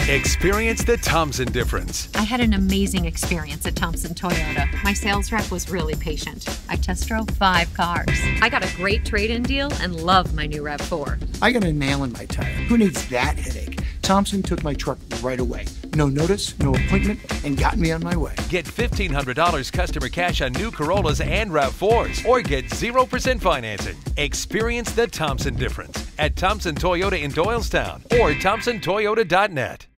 Experience the Thompson difference. I had an amazing experience at Thompson Toyota. My sales rep was really patient. I test drove 5 cars. I got a great trade-in deal and love my new RAV4. I got a nail in my tire. Who needs that headache? Thompson took my truck right away. No notice, no appointment, and got me on my way. Get $1,500 customer cash on new Corollas and RAV4s, or get 0% financing. Experience the Thompson difference at Thompson Toyota in Doylestown or thompsontoyota.net.